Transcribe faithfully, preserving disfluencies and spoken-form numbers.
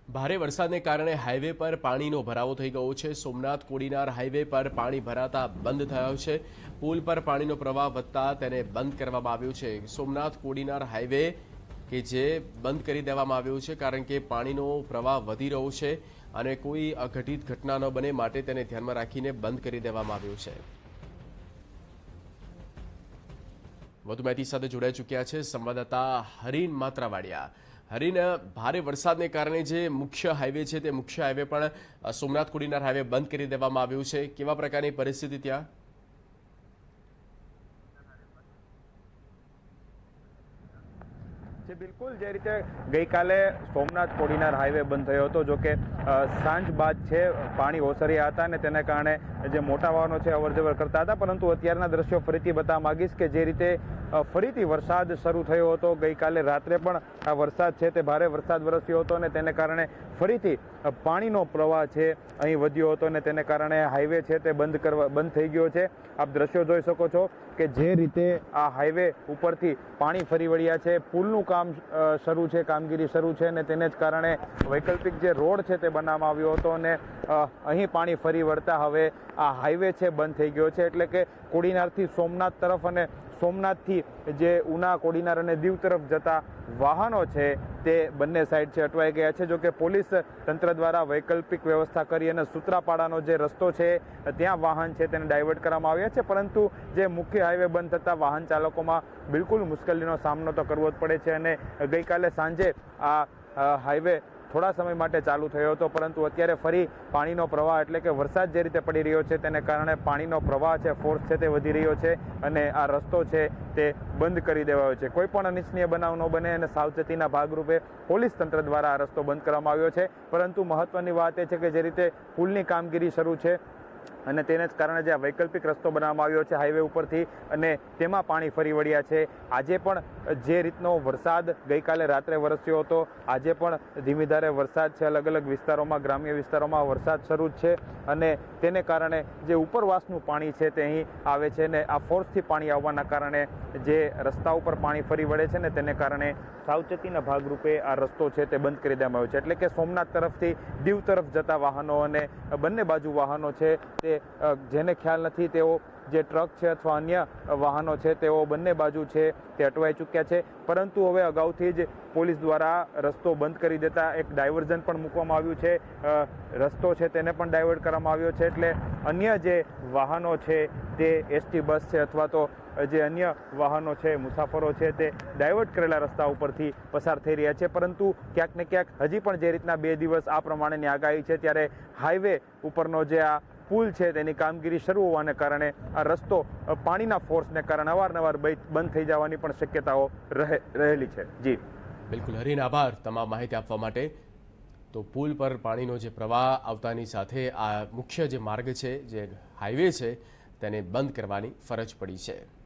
ભારે વરસાદને કારણે હાઈવે પર પાણીનો ભરાવો થઈ ગયો છે। સોમનાથ કોડીનાર હાઈવે પર પાણી ભરાતા બંધ થયો છે। પુલ પર પાણીનો પ્રવાહ વધતા તેને બંધ કરવામાં આવ્યો છે। સોમનાથ કોડીનાર હાઈવે કે જે બંધ કરી દેવામાં આવ્યો છે કારણ કે પાણીનો પ્રવાહ વધી રહ્યો છે અને કોઈ અઘટિત ઘટના ન બને માટે તેને ધ્યાનમાં રાખીને બંધ કરી દેવામાં આવ્યો છે। વધુ માહિતી સાથે જોડાઈ ચૂક્યા છે સંવાદદાતા હરીન માત્રાવાડિયા। હરીન, ભારે વરસાદને કારણે જે મુખ્ય હાઈવે છે તે મુખ્ય હાઈવે પણ સોમનાથ કોડીનાર હાઈવે બંધ કરી દેવામાં આવ્યું છે। કેવા પ્રકારની પરિસ્થિતિ ત્યાં? બિલકુલ, જે રીતે ગઈકાલે સોમનાથ કોડીનાર હાઈવે બંધ થયો હતો, જો કે સાંજ બાદ છે પાણી ઓસર્યા હતા અને તેને કારણે જે મોટા વાહનો છે અવરજવર કરતા હતા, પરંતુ અત્યારના દ્રશ્યો ફરીથી બતાવવા માંગીશ કે જે રીતે ફરીથી વરસાદ શરૂ થયો હતો। ગઈકાલે રાત્રે પણ આ વરસાદ છે તે ભારે વરસાદ વરસ્યો હતો અને તેને કારણે ફરીથી પાણીનો પ્રવાહ છે અહીં વધ્યો હતો અને તેને કારણે હાઈવે છે તે બંધ કરવા બંધ થઈ ગયો છે। આપ દ્રશ્યો જોઈ શકો છો કે જે રીતે આ હાઈવે ઉપરથી પાણી ફરી વળ્યા છે। પુલનું કામ શરૂ છે, કામગીરી શરૂ છે અને તેને જ કારણે વૈકલ્પિક જે રોડ છે તે બનાવવામાં આવ્યો હતો અને અહીં પાણી ફરી વળતા હવે આ હાઈવે છે બંધ થઈ ગયો છે। એટલે કે કોડીનારથી સોમનાથ તરફ અને સોમનાથથી જે ઉના, કોડીનાર અને દીવ તરફ જતા વાહનો છે તે બંને સાઈડ છે અટવાઈ ગયા છે। જો કે પોલીસ તંત્ર દ્વારા વૈકલ્પિક વ્યવસ્થા કરી અને સૂત્રાપાડાનો જે રસ્તો છે ત્યાં વાહન છે તેને ડાયવર્ટ કરવામાં આવ્યા છે, પરંતુ જે મુખ્ય હાઈવે બંધ થતાં વાહન ચાલકોમાં બિલકુલ મુશ્કેલીનો સામનો તો કરવો જ પડે છે અને ગઈકાલે સાંજે આ હાઈવે થોડા સમય માટે ચાલુ થયો હતો, પરંતુ અત્યારે ફરી પાણીનો પ્રવાહ એટલે કે વરસાદ જે રીતે પડી રહ્યો છે તેને કારણે પાણીનો પ્રવાહ છે, ફોર્સ છે તે વધી રહ્યો છે અને આ રસ્તો છે તે બંધ કરી દેવાયો છે। કોઈ પણ અનિચ્છનીય બનાવ ન બને અને સાવચેતીના ભાગરૂપે પોલીસ તંત્ર દ્વારા આ રસ્તો બંધ કરવામાં આવ્યો છે। પરંતુ મહત્વની વાત એ છે કે જે રીતે પુલની કામગીરી શરૂ છે અને તેને જ કારણે જે આ વૈકલ્પિક રસ્તો બનાવવામાં આવ્યો છે હાઈવે ઉપરથી અને તેમાં પાણી ફરી વળ્યા છે। આજે પણ જે રીતનો વરસાદ ગઈકાલે રાત્રે વરસ્યો હતો, આજે પણ ધીમી ધારે વરસાદ છે, અલગ અલગ વિસ્તારોમાં, ગ્રામ્ય વિસ્તારોમાં વરસાદ શરૂ જ છે અને તેને કારણે જે ઉપરવાસનું પાણી છે તે અહીં આવે છે અને આ ફોર્સથી પાણી આવવાના કારણે જે રસ્તા ઉપર પાણી ફરી વળે છે ને તેને કારણે સાવચેતીના ભાગરૂપે આ રસ્તો છે તે બંધ કરી દેવામાં આવ્યો છે। એટલે કે સોમનાથ તરફથી દીવ તરફ જતા વાહનો અને બંને બાજુ વાહનો છે તે જેને ખ્યાલ નથી તેઓ જે ટ્રક છે અથવા અન્ય વાહનો છે તેઓ બંને બાજુ છે તે અટવાઈ ચૂક્યા છે, પરંતુ હવે અગાઉથી જ પોલીસ દ્વારા રસ્તો બંધ કરી દેતા એક ડાયવર્ઝન પણ મૂકવામાં આવ્યું છે, રસ્તો છે તેને પણ ડાયવર્ટ કરવામાં આવ્યો છે। એટલે અન્ય જે વાહનો છે તે એસટી બસ છે અથવા તો જે અન્ય વાહનો છે, મુસાફરો છે તે ડાયવર્ટ કરેલા રસ્તા ઉપરથી પસાર થઈ રહ્યા છે, પરંતુ ક્યાંક ને ક્યાંક હજી પણ જે રીતના બે દિવસ આ પ્રમાણેની આગાહી છે ત્યારે હાઈવે ઉપરનો જે આ પુલ છે તેની કામગીરી શરૂ હોવાને કારણે આ રસ્તો પાણીના ફોર્સને કારણે અવારનવાર બંધ થઈ જવાની પણ શક્યતાઓ રહેલી છે। જી બિલકુલ હરીન, આભાર તમામ માહિતી આપવા માટે। તો પુલ પર પાણીનો જે પ્રવાહ આવતાની સાથે આ મુખ્ય જે માર્ગ છે, જે હાઈવે છે તેને બંધ કરવાની ફરજ પડી છે।